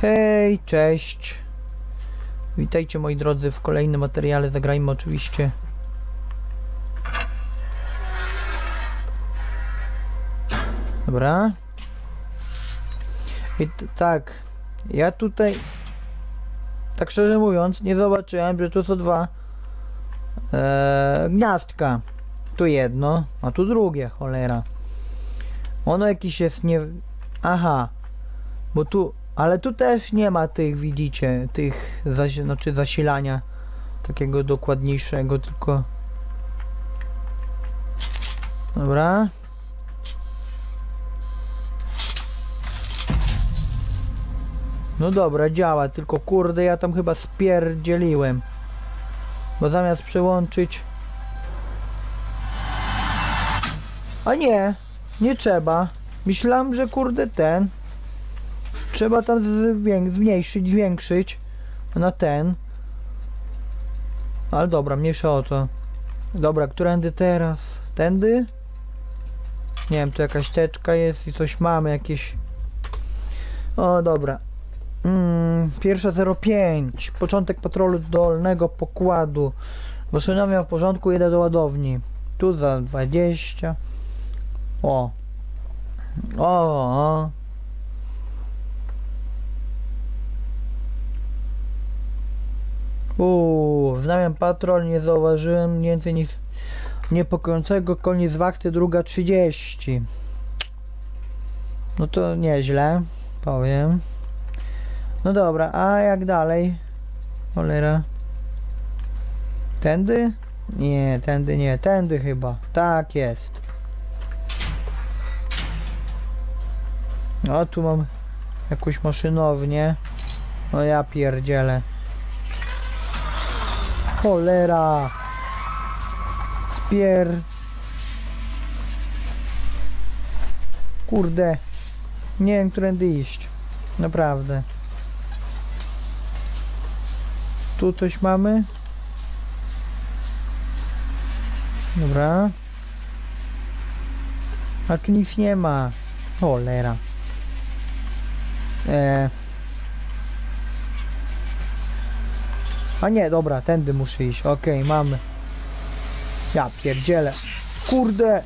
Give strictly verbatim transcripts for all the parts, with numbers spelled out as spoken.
Hej, cześć. Witajcie moi drodzy w kolejnym materiale. Zagrajmy oczywiście. Dobra. I tak, ja tutaj, tak szczerze mówiąc, nie zobaczyłem, że tu są dwa e, gniazdka. Tu jedno, a tu drugie, cholera. Ono jakieś jest nie... Aha, bo tu... Ale tu też nie ma tych, widzicie, tych zasi znaczy zasilania takiego dokładniejszego, tylko... Dobra. No dobra, działa, tylko kurde, ja tam chyba spierdzieliłem. Bo zamiast przyłączyć... A nie, nie trzeba. Myślałem, że kurde ten... Trzeba tam zmniejszyć, zwiększyć na ten. Ale dobra, mniejsza o to. Dobra, którędy teraz? Tędy? Nie wiem, tu jakaś teczka jest i coś mamy, jakieś... O, dobra. Mm, pierwsza zero pięć. Początek patrolu dolnego pokładu. Maszynowa w porządku, jedę do ładowni. Tu za dwadzieścia. O. O, o. Uuu, wznawiam patrol, nie zauważyłem więcej niż niepokojącego. Koniec wachty, druga trzydzieści. No to nieźle, powiem. No dobra, a jak dalej? Cholera. Tędy? Nie, tędy nie, tędy chyba. Tak jest. O, tu mam jakąś maszynownię. No ja pierdzielę. Cholera. Spier... Kurde. Nie wiem, którędy iść. Naprawdę. Tu coś mamy? Dobra. A tu nic nie ma. Cholera. Eee. A nie, dobra, tędy muszę iść. Okej, okay, mamy. Ja pierdzielę. Kurde.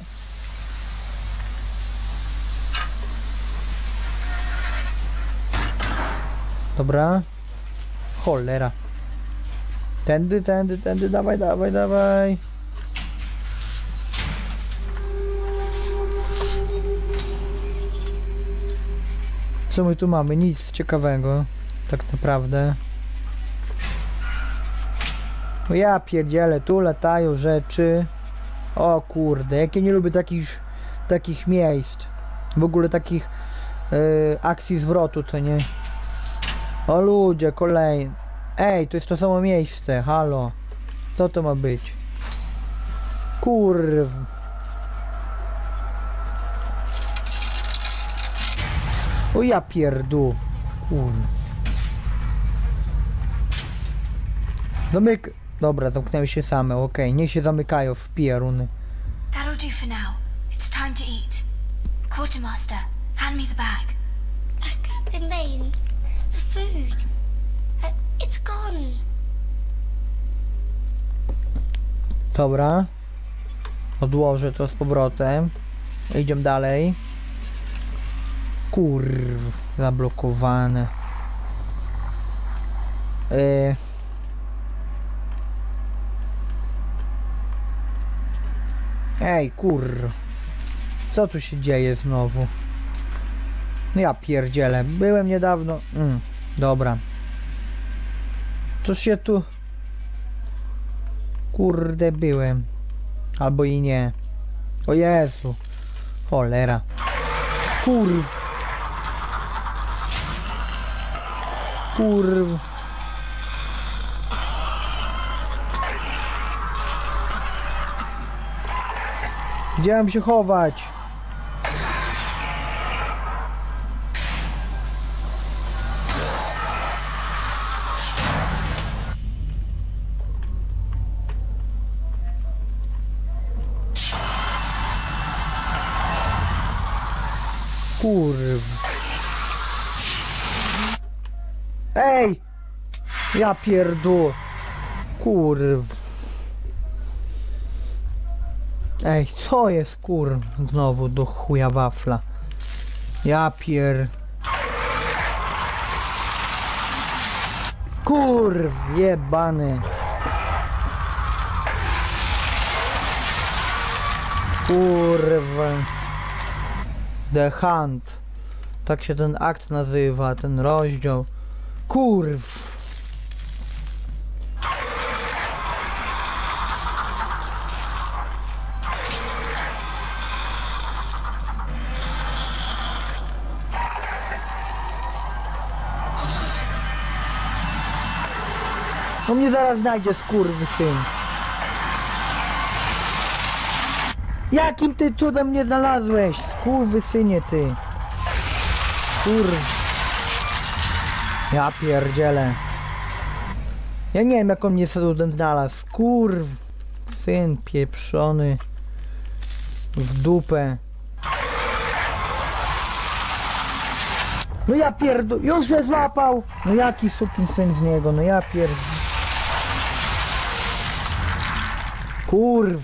Dobra. Cholera. Tędy, tędy, tędy, dawaj, dawaj, dawaj. Co my tu mamy? Nic ciekawego. Tak naprawdę. No ja pierdzielę, tu latają rzeczy. O kurde, jak ja nie lubię takich takich miejsc. W ogóle takich yy, akcji zwrotu, co nie? O ludzie, kolejny. Ej, to jest to samo miejsce, halo. Co to ma być? Kurw. O ja pierdu. Kurw. Zamyk... Dobra, zamknęły się same, okej. Okay. Niech się zamykają w pieruny. That'll do for now. It's time to eat. Quartermaster, hand me the bag. It remains. The food. Uh, it's gone. Dobra. Odłożę to z powrotem. Idziemy dalej. Kurw, zablokowane. Yy. Ej, kurr. Co tu się dzieje znowu? Ja pierdzielę. Byłem niedawno... Mm, dobra. Cóż ja tu... Kurde, byłem. Albo i nie. O Jezu. Cholera. Kurw. Kurw. Gdzie mam się chować? Kurw. Ej! Ja pierdół. Kurw. Ej, co jest kur... Znowu do chuja wafla. Ja pier... Kurw, jebany. Kurwa. The Hunt. Tak się ten akt nazywa, ten rozdział. Kurw. No mnie zaraz znajdzie, skurwysyn. Jakim ty cudem mnie znalazłeś? Skurwysynie ty. Kurw. Ja pierdzielę. Ja nie wiem, jak on mnie cudem znalazł. Kurw. Syn pieprzony. W dupę. No ja pierdol... Już mnie złapał! No jaki sukinsyn z niego, no ja pierdol... Kurw.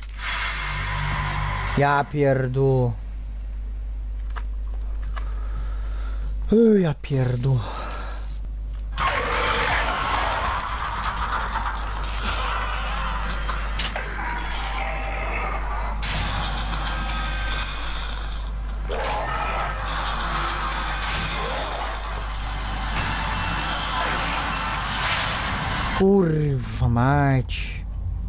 Ja pierdół. Ej, ja pierdół. Kurwa mać.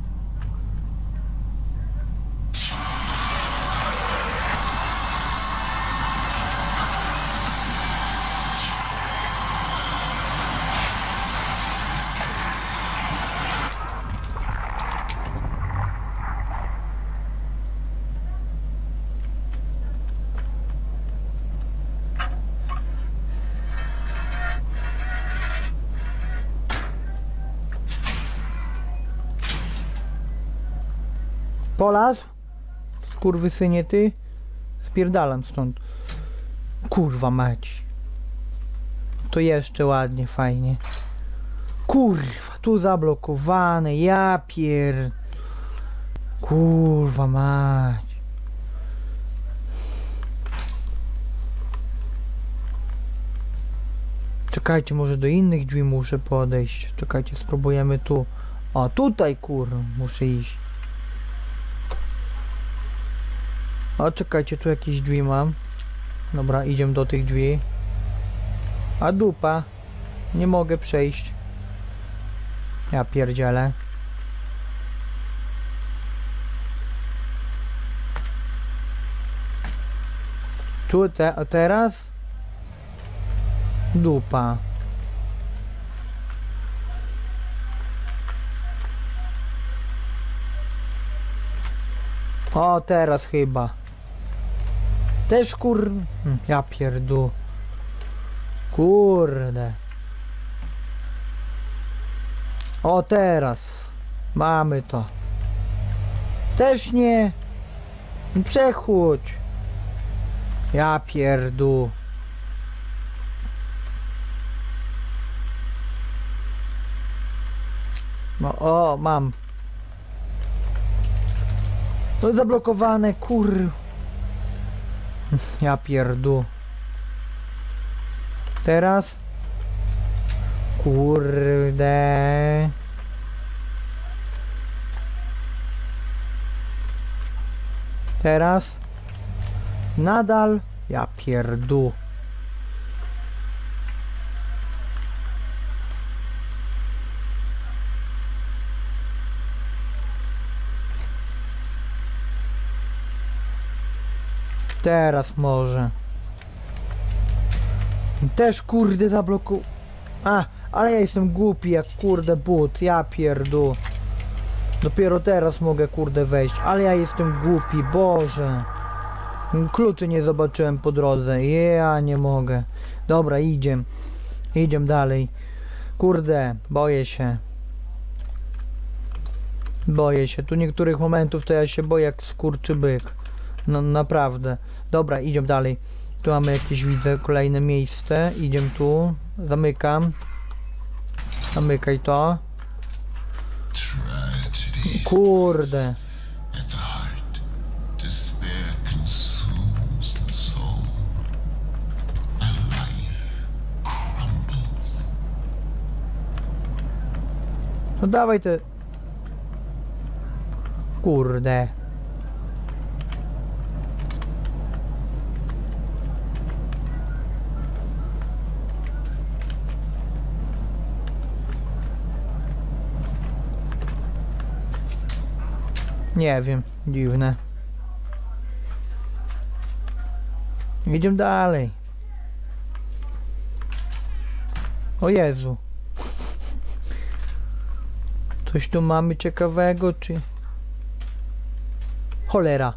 Polazł? Skurwysynie ty? Spierdalam stąd. Kurwa mać. To jeszcze ładnie, fajnie. Kurwa, tu zablokowane, ja pier... Kurwa mać. Czekajcie, może do innych drzwi muszę podejść. Czekajcie, spróbujemy tu. O, tutaj kurwa, muszę iść. O, czekajcie, tu jakieś drzwi mam. Dobra, idziemy do tych drzwi. A dupa. Nie mogę przejść. Ja pierdzielę. Tu te, a teraz? Dupa. O, teraz chyba. Też kur... Hm, ja pierdół. Kurde. O, teraz. Mamy to. Też nie. Przechodź. Ja pierdół. No, o, mam. To jest zablokowane, kur... Ja pierdół. Teraz? Kurde. Teraz? Nadal? Ja pierdół. Teraz może. Też kurde zabloku... A, ale ja jestem głupi jak kurde but, ja pierdół. Dopiero teraz mogę kurde wejść, ale ja jestem głupi, Boże. Kluczy nie zobaczyłem po drodze, ja nie mogę. Dobra, idziemy. Idziemy dalej. Kurde, boję się. Boję się, tu niektórych momentów to ja się boję jak skurczybyk. No naprawdę. Dobra, idziemy dalej. Tu mamy jakieś, widzę, kolejne miejsce. Idziemy tu. Zamykam. Zamykaj to. Kurde. No dawaj te... Kurde. Nie wiem, dziwne. Idziemy dalej. O Jezu. Coś tu mamy ciekawego, czy... Cholera.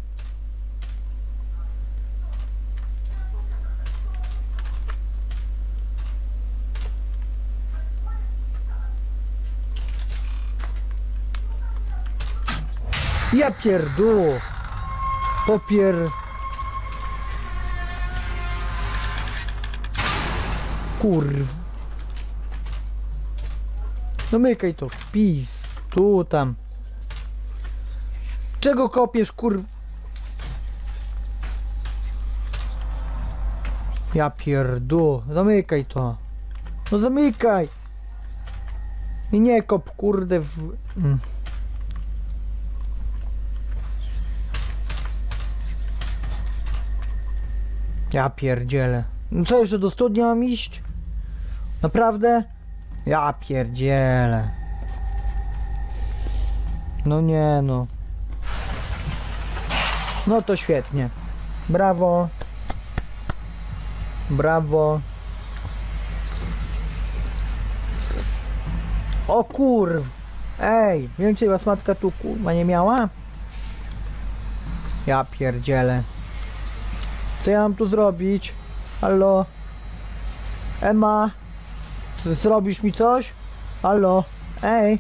Ja pierdół. Popier... Kurw. Domykaj to, wpis. Tu, tam. Czego kopiesz, kurw? Ja pierdół. Zamykaj to. No zamykaj. I nie kop, kurde, w... Mm. Ja pierdzielę. No co, jeszcze do studni mam iść? Naprawdę? Ja pierdzielę. No nie no. No to świetnie. Brawo. Brawo. O kurw. Ej, więcej was matka tu kurwa nie miała? Ja pierdzielę. Co ja mam tu zrobić? Halo? Emma? Ty zrobisz mi coś? Halo? Ej?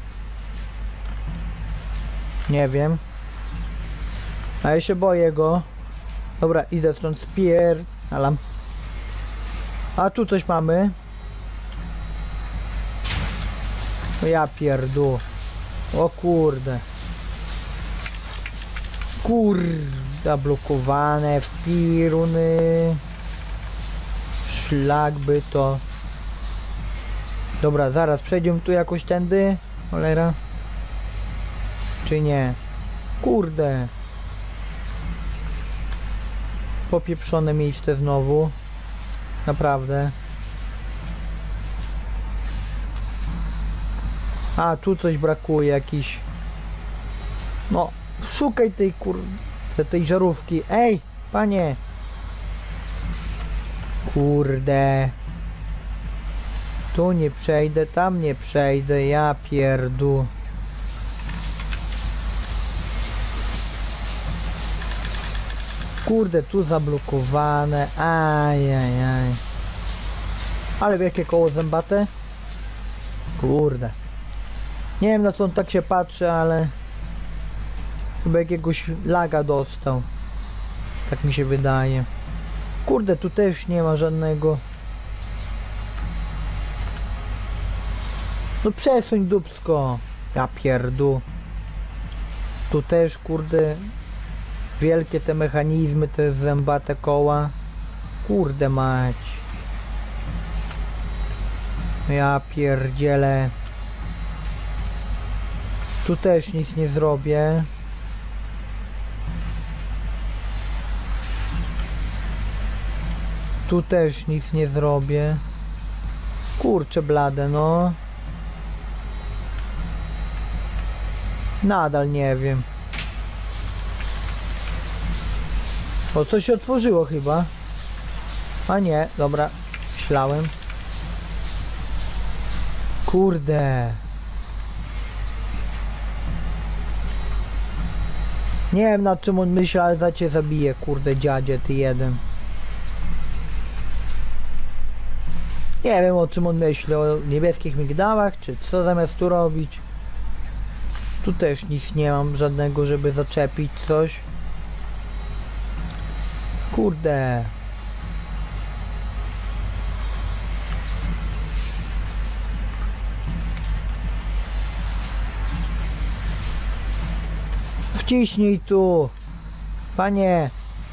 Nie wiem. A ja się boję go. Dobra, idę stąd, spier... Alam. A tu coś mamy. O ja pierdół. O kurde. Kurde, zablokowane wpiruny. Szlak by to. Dobra, zaraz przejdziemy tu jakoś tędy. Cholera. Czy nie? Kurde. Popieprzone miejsce znowu. Naprawdę. A, tu coś brakuje, jakiś... No, szukaj tej kur... tej żarówki. Ej, panie! Kurde. Tu nie przejdę, tam nie przejdę, ja pierdu. Kurde, tu zablokowane, ajajaj. Ale wielkie koło zębate? Kurde. Nie wiem, na co on tak się patrzy, ale... Chyba jakiegoś laga dostał. Tak mi się wydaje. Kurde, tu też nie ma żadnego... No przesuń dupsko. Ja pierdu. Tu też, kurde... Wielkie te mechanizmy, te zębate koła. Kurde mać. Ja pierdzielę. Tu też nic nie zrobię. Tu też nic nie zrobię. Kurczę blade, no. Nadal nie wiem. O, coś się otworzyło chyba. A nie, dobra. Myślałem. Kurde. Nie wiem, nad czym on myśli, ale za cię zabije, kurde dziadzie, ty jeden. Nie wiem, o czym on myśli, o niebieskich migdałach, czy co zamiast tu robić. Tu też nic nie mam żadnego, żeby zaczepić coś. Kurde. Wciśnij tu! Panie!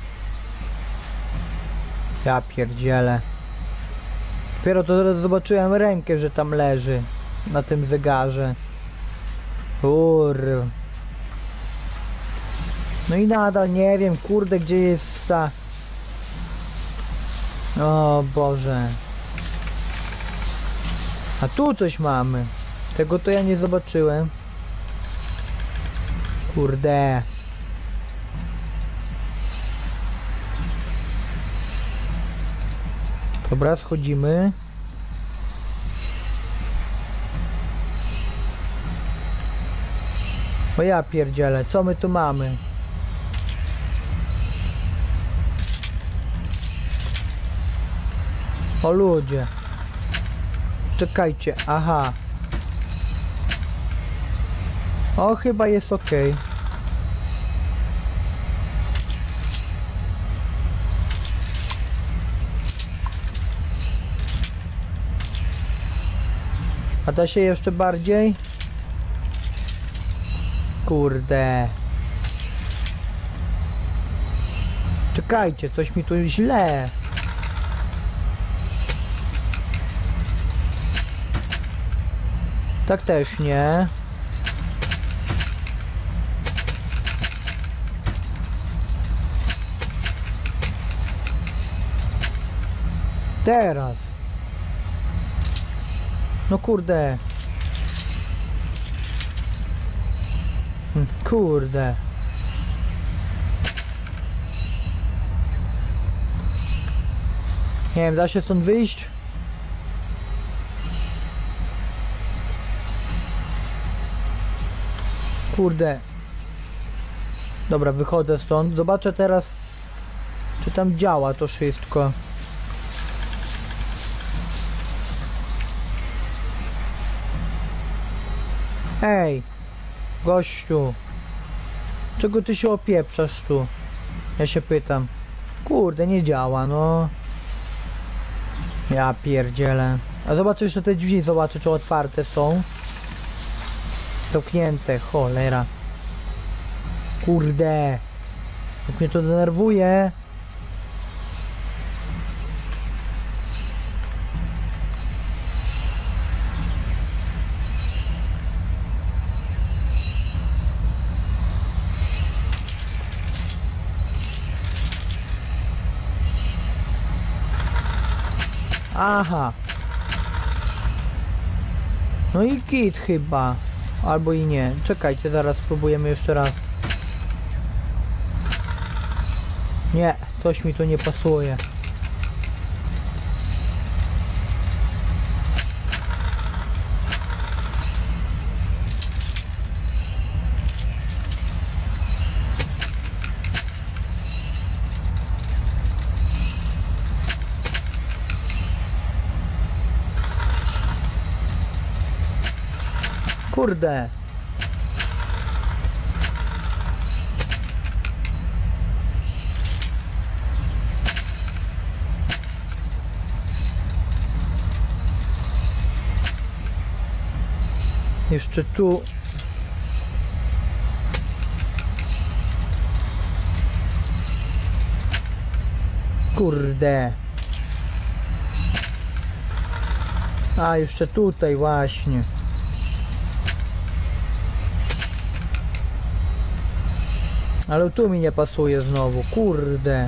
Ja pierdzielę. Dopiero to teraz zobaczyłem rękę, że tam leży. Na tym zegarze. Kurwa. No i nadal nie wiem, kurde, gdzie jest ta... O Boże. A tu coś mamy. Tego to ja nie zobaczyłem. Kurde. Dobra, schodzimy. O ja pierdzielę, co my tu mamy? O ludzie. Czekajcie, aha. O, chyba jest ok. A da się jeszcze bardziej? Kurde. Czekajcie, coś mi tu źle. Tak też nie. Teraz. No kurde. Hm, Kurde. Nie wiem, da się stąd wyjść? Kurde. Dobra, wychodzę stąd. Zobaczę teraz, czy tam działa to wszystko. Ej, gościu, czego ty się opieprzasz tu? Ja się pytam. Kurde, nie działa, no. Ja pierdzielę. A zobaczę jeszcze te drzwi, zobaczę, czy otwarte są. Zamknięte, cholera. Kurde. Jak mnie to denerwuje. Aha. No i kit chyba. Albo i nie. Czekajcie, zaraz spróbujemy jeszcze raz. Nie, coś mi tu nie pasuje. Kurde. Jeszcze tu. Kurde. A, jeszcze tutaj właśnie. Ale tu mi nie pasuje znowu, kurde.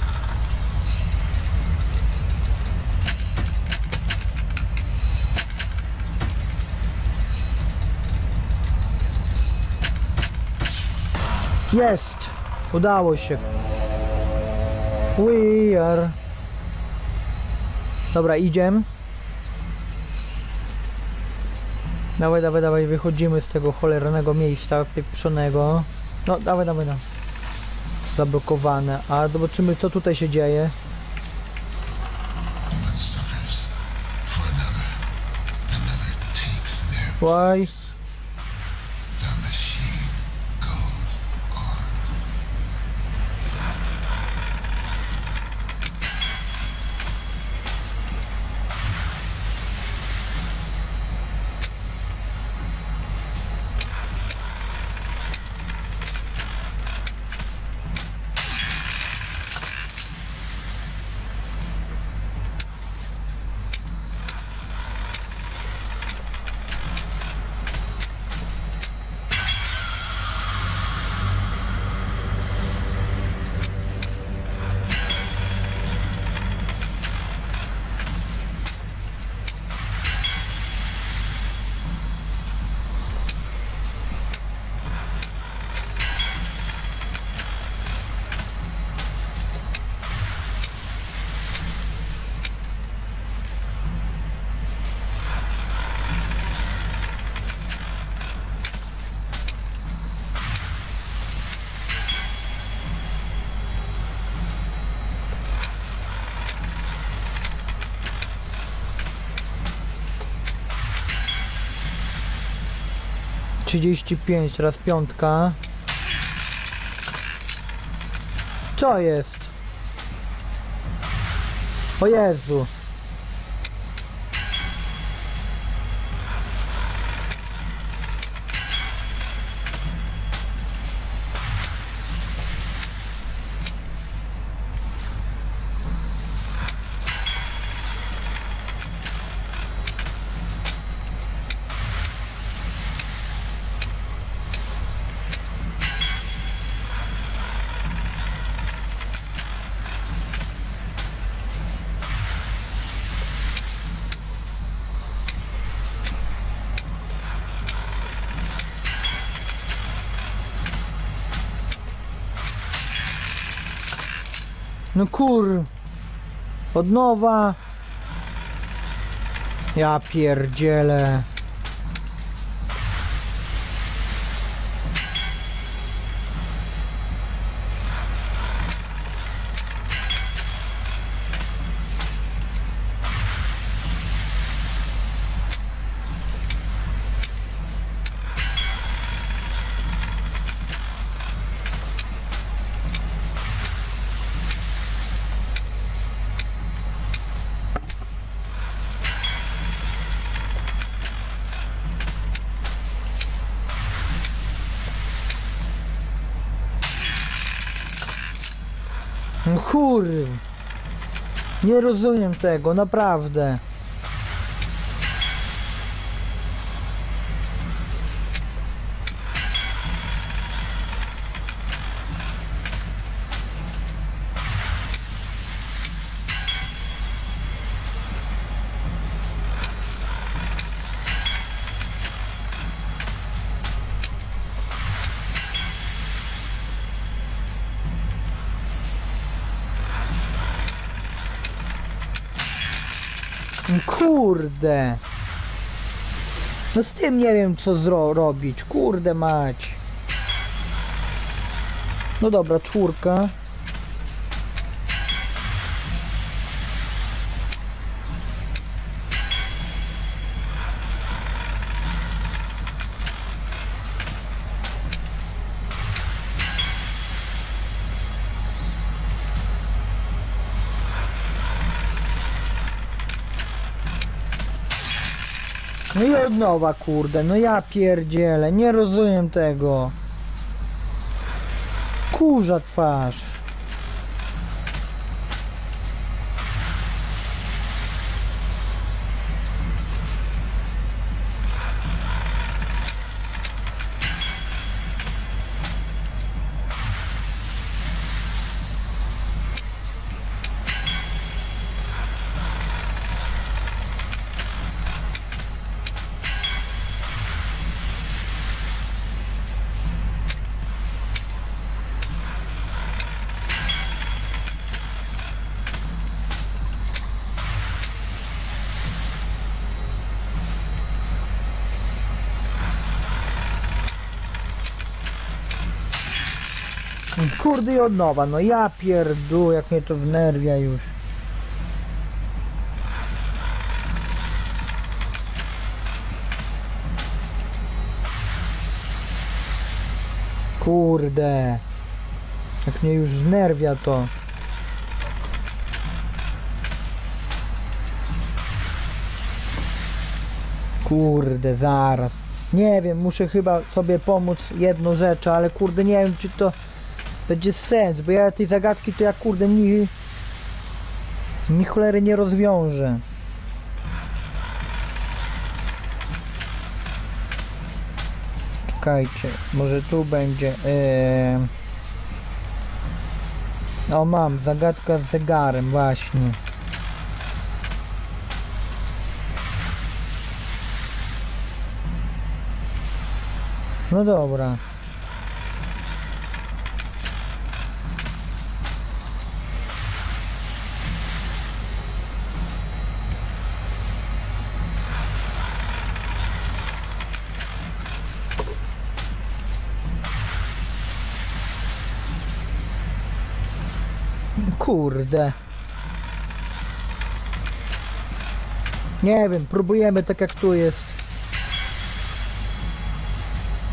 Jest! Udało się. We are. Dobra, idziemy. Dawaj, dawaj, dawaj, wychodzimy z tego cholernego miejsca pieprzonego. No, dawaj, dawaj, dawaj. Zablokowane. A zobaczymy, co tutaj się dzieje. Why? trzydzieści pięć, teraz piątka. Co jest? O Jezu. No kur... Od nowa... Ja pierdzielę. No kur... Nie rozumiem tego, naprawdę. Kurde. No z tym nie wiem co zro robić. Kurde mać. No dobra, czwórka. No i od nowa, kurde, no ja pierdzielę, nie rozumiem tego. Kurza twarz. Kurde i od nowa, no ja pierdolę, jak mnie to wnerwia już. Kurde. Jak mnie już wnerwia to. Kurde, zaraz. Nie wiem, muszę chyba sobie pomóc jedną rzecz, ale kurde nie wiem czy to będzie sens, bo ja tej zagadki to ja kurde ni, ni cholery nie rozwiążę. Czekajcie, może tu będzie. Yy... O, mam zagadka z zegarem, właśnie. No dobra. Kurde. Nie wiem, próbujemy tak jak tu jest.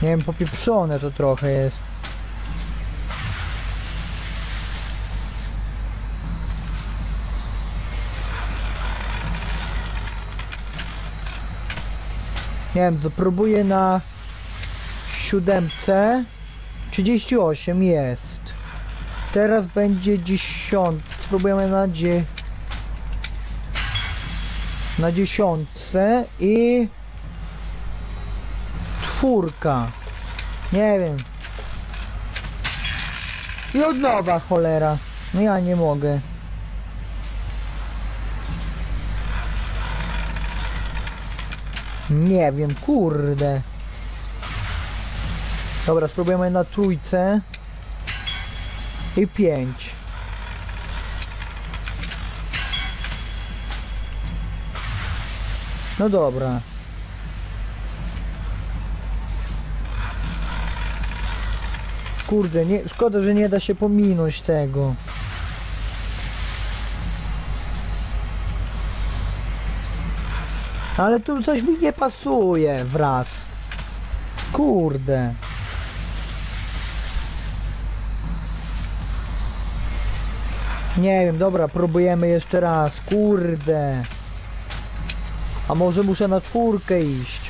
Nie wiem, popieprzone to trochę jest. Nie wiem, zapróbuję na siódemce. trzydzieści osiem jest. Teraz będzie dziesiąt. Spróbujemy na dzie... na dziesiątce i czwórka. Nie wiem. I od nowa, cholera. No ja nie mogę. Nie wiem, kurde. Dobra, spróbujemy na trójce. I pięć. No dobra. Kurde, nie, szkoda, że nie da się pominąć tego. Ale tu coś mi nie pasuje wraz. Kurde. Nie wiem, dobra, próbujemy jeszcze raz. Kurde. A może muszę na czwórkę iść?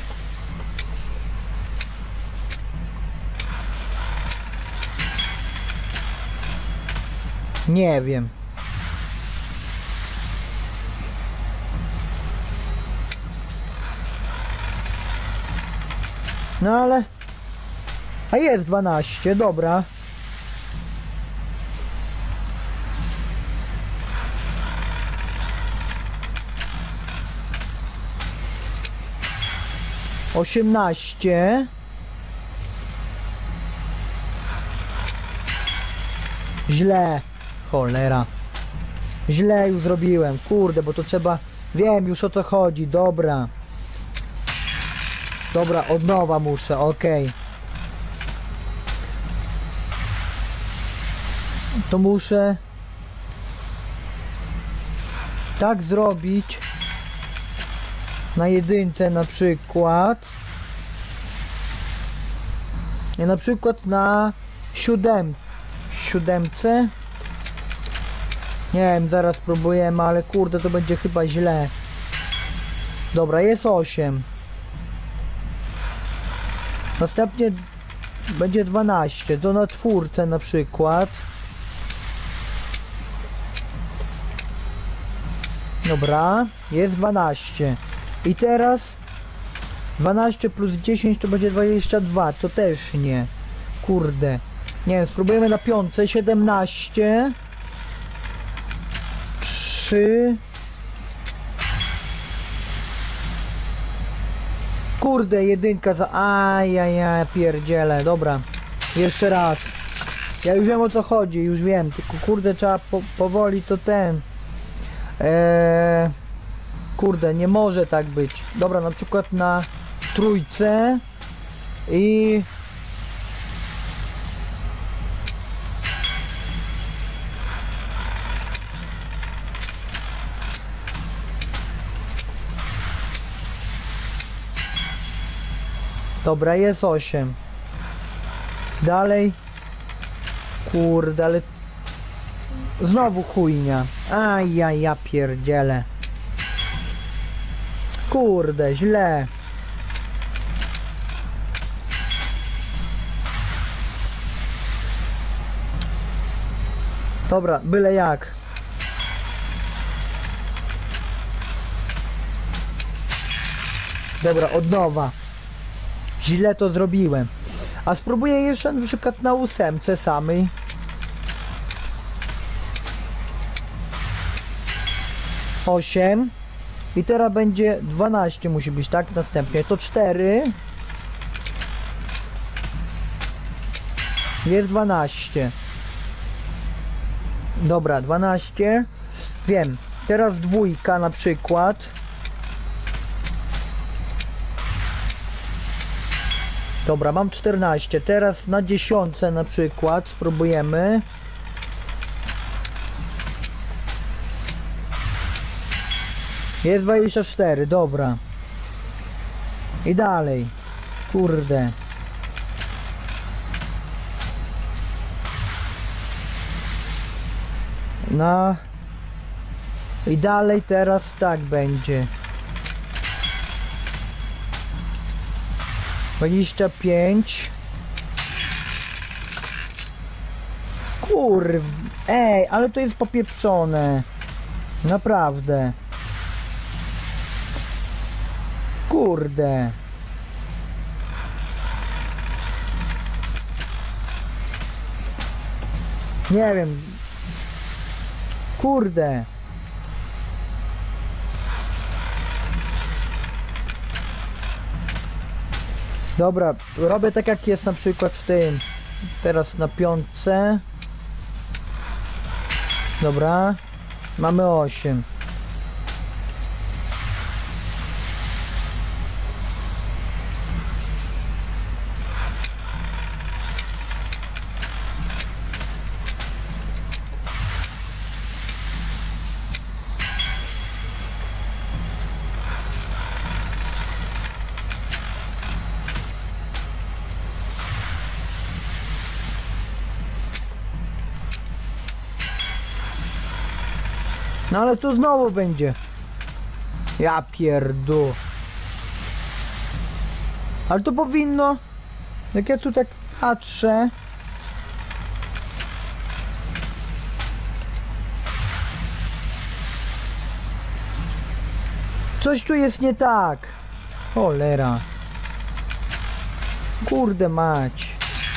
Nie wiem. No ale... A jest dwanaście, dobra. osiemnaście. Źle. Cholera. Źle już zrobiłem. Kurde, bo to trzeba... Wiem już o co chodzi. Dobra. Dobra, od nowa muszę. Okej. Okay. To muszę... tak zrobić. Na jedynce na przykład. I na przykład na siódem, siódemce. Nie wiem, zaraz próbujemy, ale kurde, to będzie chyba źle. Dobra, jest osiem. Następnie będzie dwanaście. To na czwórce na przykład. Dobra, jest dwanaście. I teraz dwanaście plus dziesięć to będzie dwadzieścia dwa, to też nie. Kurde. Nie wiem, spróbujemy na piątce. siedemnaście. trzy. Kurde, jedynka za... Ajajaj, pierdziele. Dobra. Jeszcze raz. Ja już wiem o co chodzi, już wiem. Tylko kurde, trzeba po, powoli to ten... Eee... Kurde, nie może tak być. Dobra, na przykład na trójce i... Dobra, jest osiem. Dalej. Kurde, ale... Znowu chujnia. Aj, ja, ja pierdzielę. Kurde, źle. Dobra, byle jak. Dobra, od nowa. Źle to zrobiłem. A spróbuję jeszcze na przykład na ósemce samej. osiem. I teraz będzie dwanaście musi być, tak? Następnie to cztery. Jest dwanaście. Dobra, dwanaście. Wiem. Teraz dwójka na przykład. Dobra, mam czternaście. Teraz na dziesiątce na przykład spróbujemy. Jest dwadzieścia cztery, dobra. I dalej. Kurde. No. I dalej teraz tak będzie. dwadzieścia pięć. Kurw. Ej, ale to jest popieprzone. Naprawdę. Kurde. Nie wiem. Kurde. Dobra, robię tak jak jest na przykład w tym. Teraz na piątce. Dobra. Mamy osiem. No ale tu znowu będzie. Ja pierdu. Ale to powinno. Jak ja tu tak patrzę. Coś tu jest nie tak. Cholera. Kurde mać.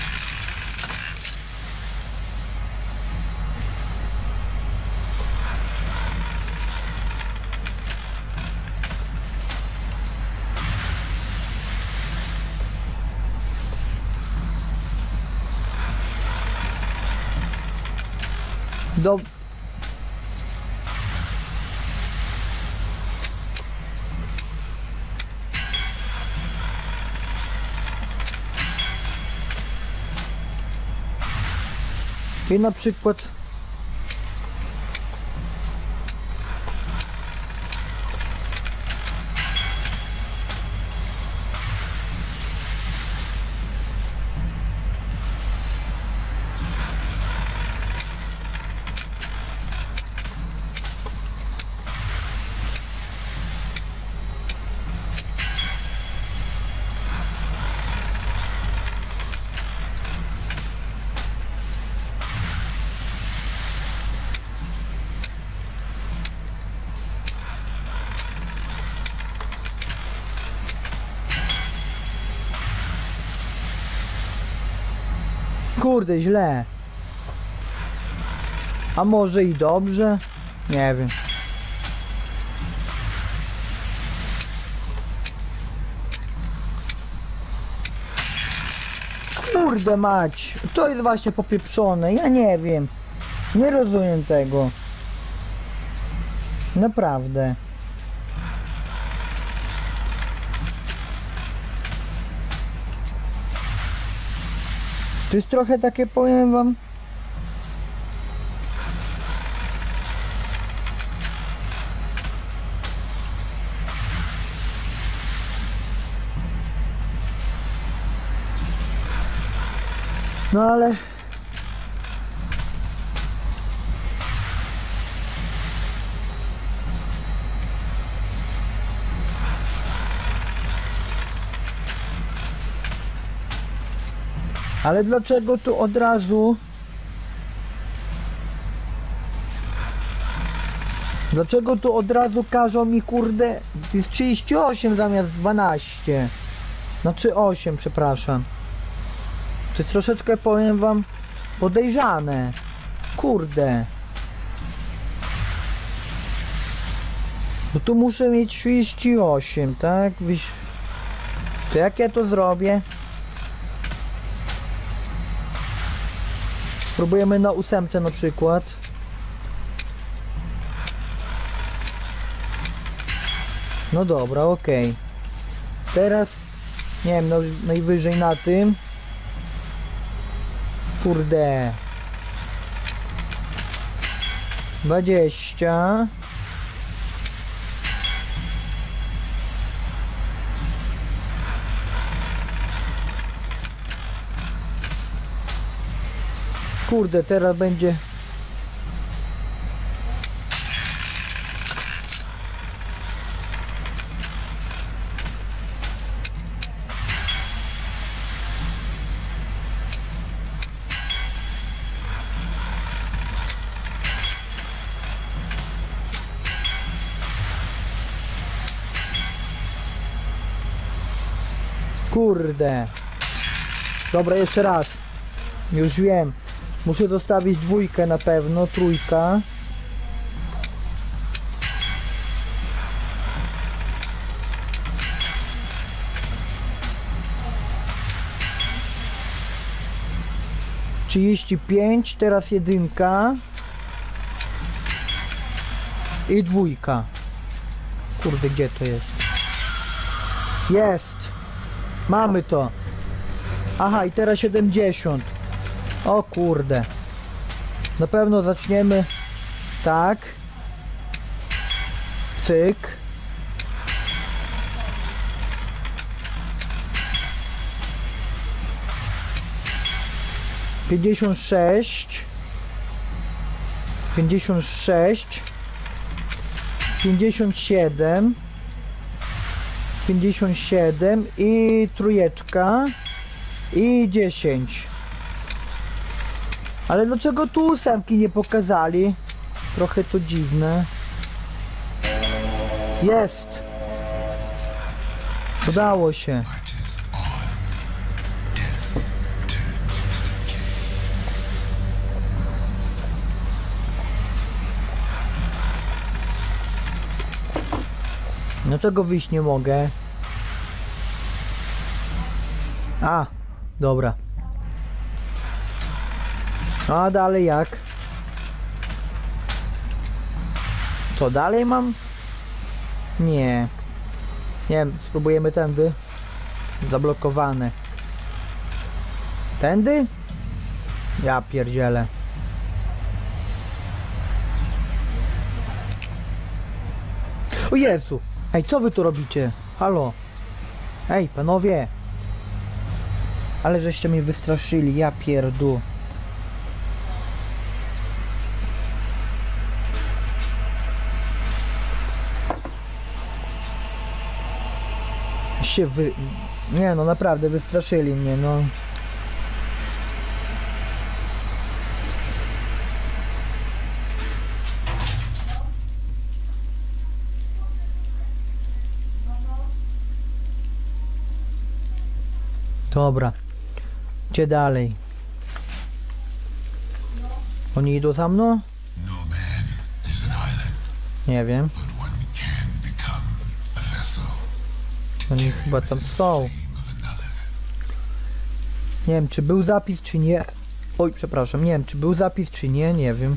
Do... I na przykład kurde, źle. A może i dobrze? Nie wiem. Kurde mać. To jest właśnie popieprzone. Ja nie wiem. Nie rozumiem tego. Naprawdę. To jest trochę takie, powiem wam. No ale Ale dlaczego tu od razu? Dlaczego tu od razu każą mi, kurde, to jest trzydzieści osiem zamiast dwanaście? Znaczy osiem, przepraszam. To jest troszeczkę, powiem wam, podejrzane. Kurde. Bo tu muszę mieć trzydzieści osiem, tak? To jak ja to zrobię? Spróbujemy na ósemce na przykład. No dobra, okej. Okay. Teraz, nie wiem, no, najwyżej na tym. Kurde. dwadzieścia. Kurde, teraz będzie Kurde. Dobra, jeszcze raz. Już wiem. Muszę dostawić dwójkę na pewno, trójka. trzydzieści pięć, teraz jedynka. I dwójka. Kurde, gdzie to jest? Jest! Mamy to! Aha, i teraz siedemdziesiąt. O kurde. Na pewno zaczniemy tak. Cyk. pięćdziesiąt sześć. pięćdziesiąt sześć. pięćdziesiąt siedem. pięćdziesiąt siedem i trójeczka i dziesięć. Ale dlaczego tu ósemki nie pokazali? Trochę to dziwne. Jest! Udało się. Dlaczego wyjść nie mogę? A, dobra. A dalej jak? Co dalej mam? Nie. Nie wiem, spróbujemy tędy. Zablokowane. Tędy? Ja pierdzielę. O Jezu! Ej, co wy tu robicie? Halo? Ej, panowie! Ale żeście mnie wystraszyli, ja pierdu. Się wy... Nie no, naprawdę wystraszyli mnie, no. Dobra. Gdzie dalej? Oni idą za mną? No man is an island, Nie wiem. but one can become a vessel Oni chyba tam są. of another. Nie wiem, czy był zapis, czy nie. Oj, przepraszam, nie wiem, czy był zapis, czy nie, nie wiem.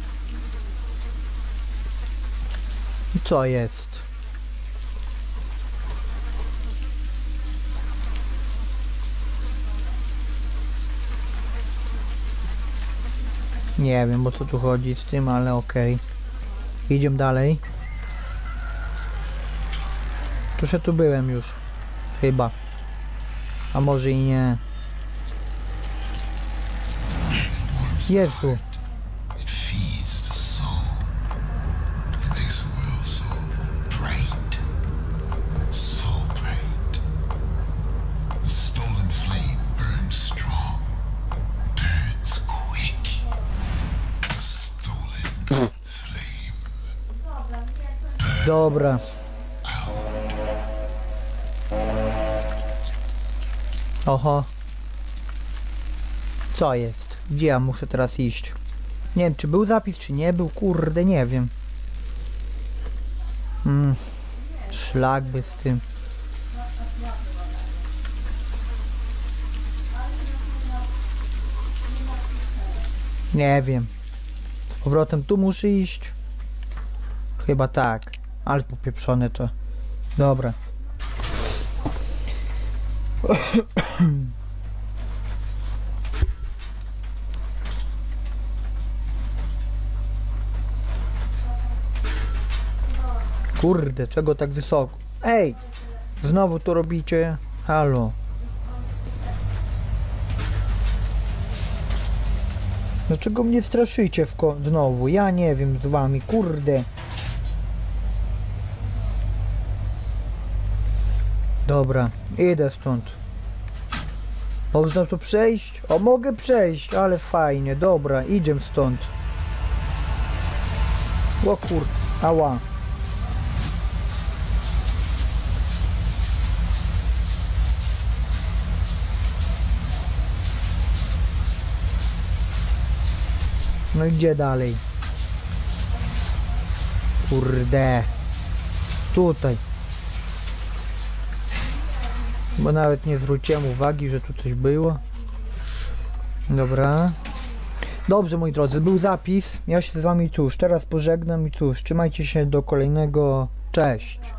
I co jest? Nie wiem, o co tu chodzi z tym, ale okej. Okay. Idziemy dalej. Tuż ja tu byłem już. Chyba. A może i nie. Jezu. It feeds the soul. It makes the world so bright, so bright. The stolen flame burns strong, burns quick. The stolen flame. Dobra. Oho. Co jest? Gdzie ja muszę teraz iść? Nie wiem, czy był zapis, czy nie był. Kurde, nie wiem. Mm. Szlak by z tym. Nie wiem. Z powrotem tu muszę iść? Chyba tak. Ale popieprzone to. Dobra. Kurde, czego tak wysoko? Ej! Znowu to robicie? Halo. Dlaczego mnie straszycie w ko znowu? Ja nie wiem z wami, kurde. Dobra, idę stąd. Można tu przejść? O, mogę przejść, ale fajnie. Dobra, idziemy stąd. O kur... Ała. No i gdzie dalej? Kurde. Tutaj. Bo nawet nie zwróciłem uwagi, że tu coś było. Dobra. Dobrze, moi drodzy, był zapis. Ja się z wami cóż, teraz pożegnam i cóż, trzymajcie się do kolejnego. Cześć.